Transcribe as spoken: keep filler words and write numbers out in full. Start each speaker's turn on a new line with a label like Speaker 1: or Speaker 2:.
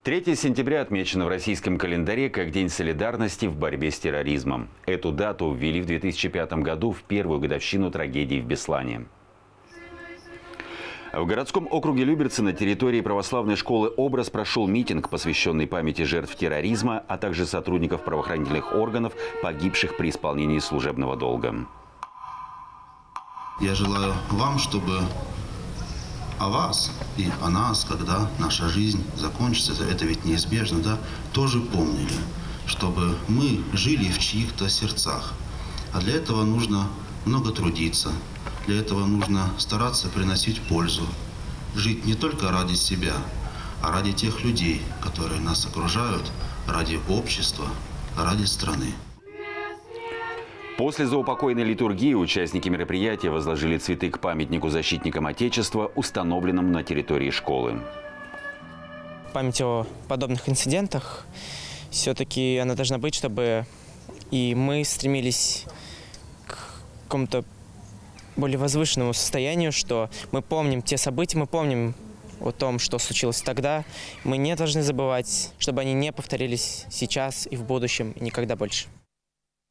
Speaker 1: третьего сентября отмечено в российском календаре как День солидарности в борьбе с терроризмом. Эту дату ввели в две тысячи пятом году в первую годовщину трагедии в Беслане. В городском округе Люберцы на территории православной школы «Образ» прошел митинг, посвященный памяти жертв терроризма, а также сотрудников правоохранительных органов, погибших при исполнении служебного долга.
Speaker 2: Я желаю вам, чтобы о вас и о нас, когда наша жизнь закончится, это ведь неизбежно, да, тоже помнили, чтобы мы жили в чьих-то сердцах. А для этого нужно много трудиться, для этого нужно стараться приносить пользу, жить не только ради себя, а ради тех людей, которые нас окружают, ради общества, ради страны.
Speaker 1: После заупокойной литургии участники мероприятия возложили цветы к памятнику защитникам Отечества, установленному на территории школы.
Speaker 3: Память о подобных инцидентах все-таки она должна быть, чтобы и мы стремились к какому-то более возвышенному состоянию, что мы помним те события, мы помним о том, что случилось тогда. Мы не должны забывать, чтобы они не повторились сейчас и в будущем, и никогда больше.